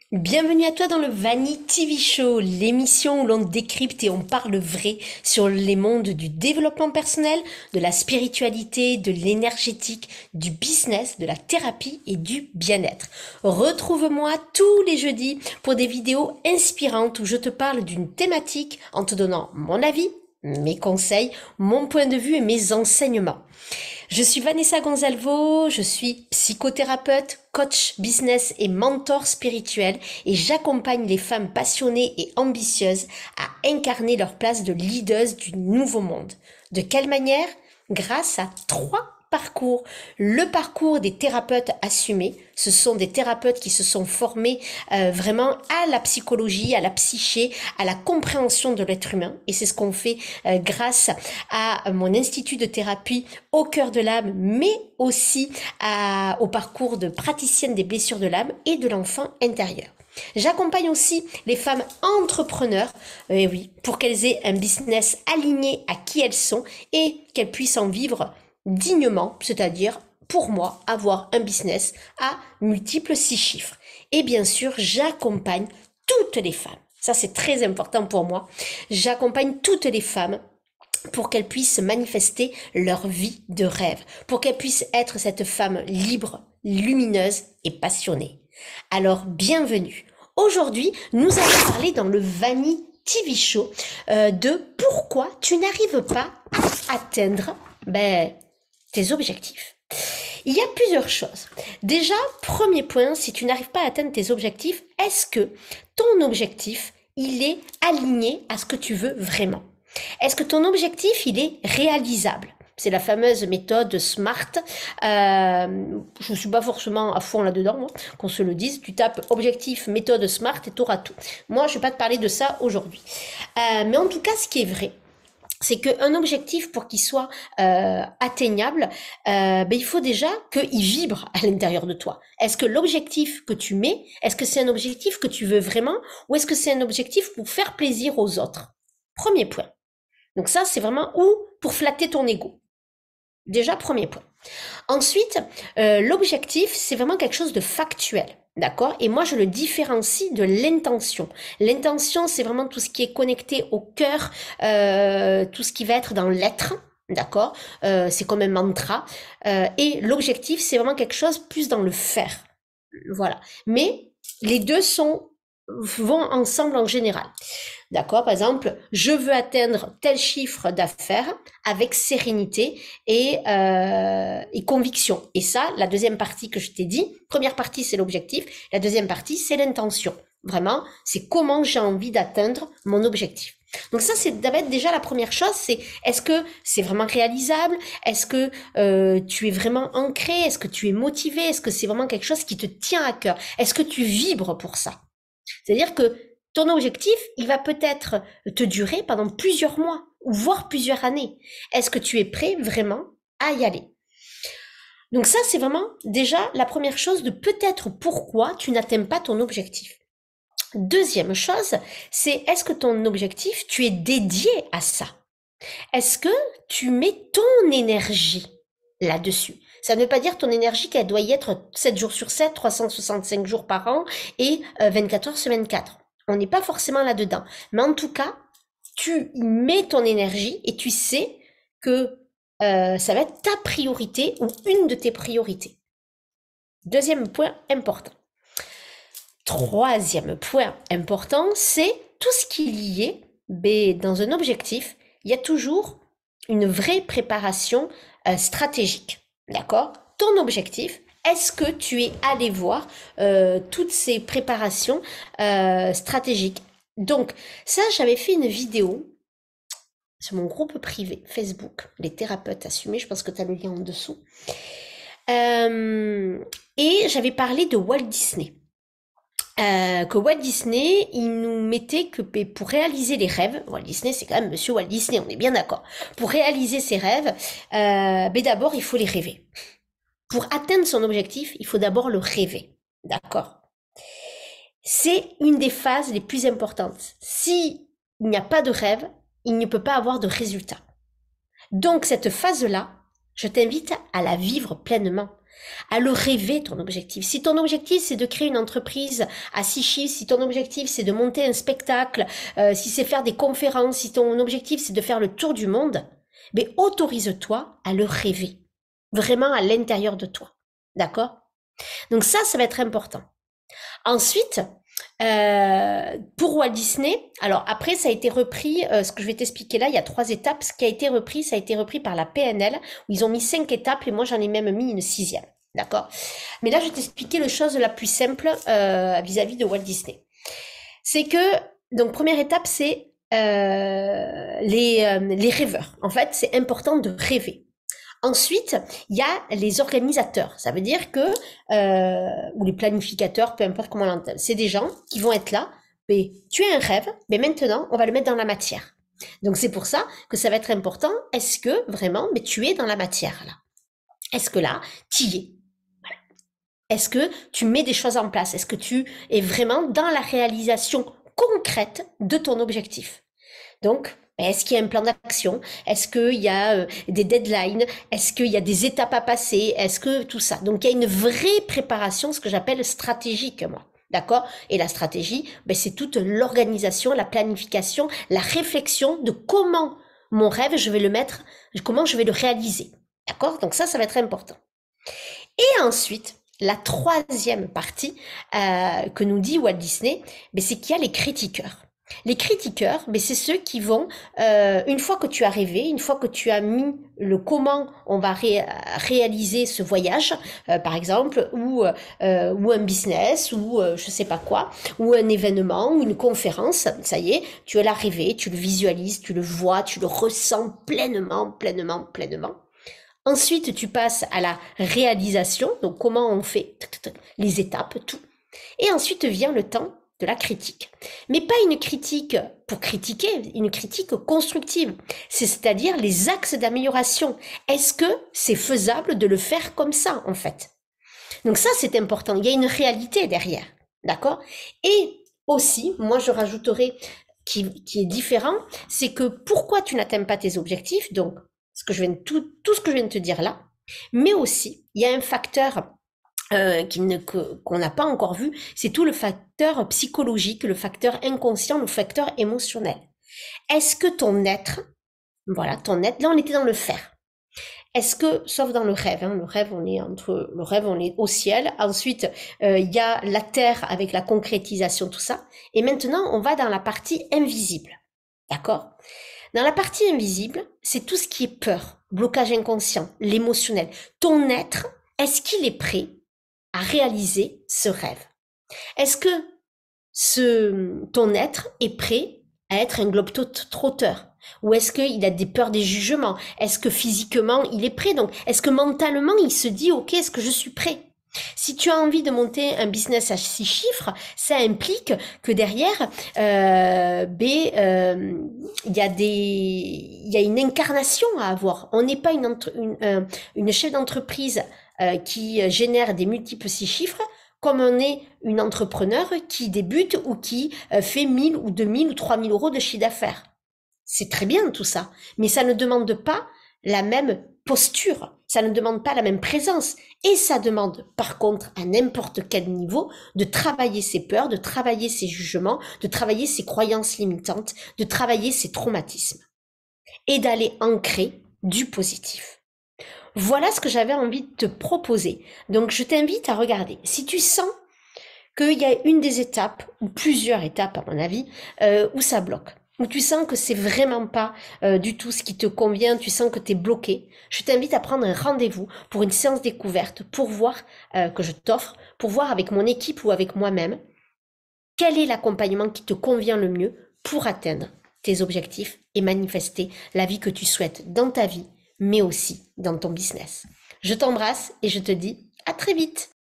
Bienvenue à toi dans le Vanny TV Show, l'émission où l'on décrypte et on parle vrai sur les mondes du développement personnel, de la spiritualité, de l'énergétique, du business, de la thérapie et du bien-être. Retrouve-moi tous les jeudis pour des vidéos inspirantes où je te parle d'une thématique en te donnant mon avis, mes conseils, mon point de vue et mes enseignements. Je suis Vanessa Gonzalvo, je suis psychothérapeute, coach business et mentor spirituel et j'accompagne les femmes passionnées et ambitieuses à incarner leur place de leaders du nouveau monde. De quelle manière? Grâce à trois parcours. Le parcours des thérapeutes assumés, ce sont des thérapeutes qui se sont formés vraiment à la psychologie, à la psyché, à la compréhension de l'être humain. Et c'est ce qu'on fait grâce à mon institut de thérapie au cœur de l'âme, mais aussi au parcours de praticienne des blessures de l'âme et de l'enfant intérieur. J'accompagne aussi les femmes entrepreneurs, oui, pour qu'elles aient un business aligné à qui elles sont et qu'elles puissent en vivre dignement, c'est-à-dire pour moi avoir un business à multiples 6 chiffres. Et bien sûr, j'accompagne toutes les femmes. Ça, c'est très important pour moi. J'accompagne toutes les femmes pour qu'elles puissent manifester leur vie de rêve, pour qu'elles puissent être cette femme libre, lumineuse et passionnée. Alors, bienvenue. Aujourd'hui, nous allons parler dans le Vanny TV Show de pourquoi tu n'arrives pas à atteindre tes objectifs. Il y a plusieurs choses. Déjà, premier point, si tu n'arrives pas à atteindre tes objectifs, est-ce que ton objectif, il est aligné à ce que tu veux vraiment? Est-ce que ton objectif, il est réalisable? C'est la fameuse méthode SMART. Je ne suis pas forcément à fond là-dedans, moi, qu'on se le dise. Tu tapes objectif, méthode SMART et tu auras tout. Moi, je ne vais pas te parler de ça aujourd'hui. Mais en tout cas, ce qui est vrai, c'est qu'un objectif, pour qu'il soit atteignable, il faut déjà qu'il vibre à l'intérieur de toi. Est-ce que l'objectif que tu mets, est-ce que c'est un objectif que tu veux vraiment, ou est-ce que c'est un objectif pour faire plaisir aux autres? Premier point. Donc ça, c'est vraiment pour flatter ton ego. Déjà, premier point. Ensuite, l'objectif, c'est vraiment quelque chose de factuel. D'accord? Et moi, je le différencie de l'intention. L'intention, c'est vraiment tout ce qui est connecté au cœur, tout ce qui va être dans l'être. D'accord? C'est comme un mantra. Et l'objectif, c'est vraiment quelque chose plus dans le faire. Voilà. Mais les deux vont ensemble en général. D'accord? Par exemple, je veux atteindre tel chiffre d'affaires avec sérénité et conviction. Et ça, la deuxième partie que je t'ai dit, première partie, c'est l'objectif. La deuxième partie, c'est l'intention. Vraiment, c'est comment j'ai envie d'atteindre mon objectif. Donc ça, c'est d'abord déjà la première chose, c'est est-ce que c'est vraiment réalisable? Est-ce que tu es vraiment ancré? Est-ce que tu es motivé? Est-ce que c'est vraiment quelque chose qui te tient à cœur? Est-ce que tu vibres pour ça? C'est-à-dire que ton objectif, il va peut-être te durer pendant plusieurs mois, ou voire plusieurs années. Est-ce que tu es prêt vraiment à y aller? Donc ça, c'est vraiment déjà la première chose de peut-être pourquoi tu n'atteins pas ton objectif. Deuxième chose, c'est est-ce que ton objectif, tu es dédié à ça? Est-ce que tu mets ton énergie là-dessus? Ça ne veut pas dire ton énergie qu'elle doit y être 7 jours sur 7, 365 jours par an et 24 heures sur 24. On n'est pas forcément là-dedans. Mais en tout cas, tu y mets ton énergie et tu sais que ça va être ta priorité ou une de tes priorités. Deuxième point important. Troisième point important, c'est tout ce qui est lié dans un objectif. Il y a toujours une vraie préparation stratégique. D'accord? Ton objectif, est-ce que tu es allé voir toutes ces préparations stratégiques? Donc, ça, j'avais fait une vidéo sur mon groupe privé Facebook, les thérapeutes assumés, je pense que tu as le lien en dessous. Et j'avais parlé de Walt Disney. Que Walt Disney, il nous mettait que pour réaliser les rêves, Walt Disney, c'est quand même Monsieur Walt Disney, on est bien d'accord. Pour réaliser ses rêves, d'abord, il faut les rêver. Pour atteindre son objectif, il faut d'abord le rêver. D'accord? C'est une des phases les plus importantes. S'il n'y a pas de rêve, il ne peut pas avoir de résultat. Donc, cette phase-là, Je t'invite à la vivre pleinement, à le rêver, ton objectif. Si ton objectif, c'est de créer une entreprise à 6 chiffres, si ton objectif, c'est de monter un spectacle, si c'est faire des conférences, si ton objectif, c'est de faire le tour du monde, mais autorise-toi à le rêver, vraiment à l'intérieur de toi. D'accord? Donc ça va être important. Ensuite, pour Walt Disney, alors après ça a été repris, ce que je vais t'expliquer là, il y a 3 étapes. Ce qui a été repris, ça a été repris par la PNL, où ils ont mis 5 étapes et moi j'en ai même mis une 6e. D'accord? Mais là je vais t'expliquer la chose la plus simple vis-à-vis de Walt Disney. C'est que, donc première étape, c'est les rêveurs. En fait, c'est important de rêver. Ensuite, il y a les organisateurs. Ça veut dire que, ou les planificateurs, peu importe comment on l'entend, c'est des gens qui vont être là. Mais tu as un rêve, mais maintenant, on va le mettre dans la matière. Donc c'est pour ça que ça va être important. Est-ce que vraiment, mais tu es dans la matière là? Est-ce que là, tu y es? Voilà. Est-ce que tu mets des choses en place? Est-ce que tu es vraiment dans la réalisation concrète de ton objectif? Donc, est-ce qu'il y a un plan d'action? Est-ce qu'il y a des deadlines? Est-ce qu'il y a des étapes à passer? Est-ce que tout ça? Donc, il y a une vraie préparation, ce que j'appelle stratégique, moi. D'accord? Et la stratégie, c'est toute l'organisation, la planification, la réflexion de comment mon rêve, je vais le mettre, comment je vais le réaliser. D'accord? Donc ça va être important. Et ensuite, la 3e partie que nous dit Walt Disney, c'est qu'il y a les critiqueurs. Les critiqueurs, c'est ceux qui vont, une fois que tu as rêvé, une fois que tu as mis le comment on va réaliser ce voyage, par exemple, ou un business, ou je sais pas quoi, ou un événement, ou une conférence, ça y est, tu l'as rêvé, tu le visualises, tu le vois, tu le ressens pleinement, pleinement, pleinement. Ensuite, tu passes à la réalisation, donc comment on fait les étapes, tout. Et ensuite vient le temps de la critique. Mais pas une critique pour critiquer, une critique constructive. C'est-à-dire les axes d'amélioration. Est-ce que c'est faisable de le faire comme ça, en fait? Donc ça, c'est important. Il y a une réalité derrière. D'accord? Et aussi, moi, je rajouterais qui est différent, c'est que pourquoi tu n'atteins pas tes objectifs, donc tout ce que je viens de te dire là, mais aussi, il y a un facteur qu'on n'a pas encore vu, c'est tout le facteur psychologique, le facteur inconscient, le facteur émotionnel. Est-ce que ton être, voilà, ton être, là on était dans le faire. Est-ce que, sauf dans le rêve, le rêve on est au ciel, ensuite il y a la terre avec la concrétisation, tout ça, et maintenant on va dans la partie invisible, d'accord? Dans la partie invisible, c'est tout ce qui est peur, blocage inconscient, l'émotionnel. Ton être, est-ce qu'il est prêt à réaliser ce rêve? Est-ce que ton être est prêt à être un globe-trotteur? Ou est-ce qu'il a des peurs des jugements? Est-ce que physiquement il est prêt? Donc, est-ce que mentalement il se dit ok, est-ce que je suis prêt? Si tu as envie de monter un business à 6 chiffres, ça implique que derrière, il y a une incarnation à avoir. On n'est pas une chef d'entreprise qui génère des multiples 6 chiffres, comme on est une entrepreneur qui débute ou qui fait 1000 ou 2000 ou 3000 euros de chiffre d'affaires. C'est très bien tout ça, mais ça ne demande pas la même posture, ça ne demande pas la même présence, et ça demande par contre à n'importe quel niveau de travailler ses peurs, de travailler ses jugements, de travailler ses croyances limitantes, de travailler ses traumatismes, et d'aller ancrer du positif. Voilà ce que j'avais envie de te proposer. Donc je t'invite à regarder. Si tu sens qu'il y a une des étapes, ou plusieurs étapes à mon avis, où ça bloque, où tu sens que c'est vraiment pas du tout ce qui te convient, tu sens que tu es bloqué, je t'invite à prendre un rendez-vous pour une séance découverte, pour voir, que je t'offre, pour voir avec mon équipe ou avec moi-même, quel est l'accompagnement qui te convient le mieux pour atteindre tes objectifs et manifester la vie que tu souhaites dans ta vie, mais aussi dans ton business. Je t'embrasse et je te dis à très vite.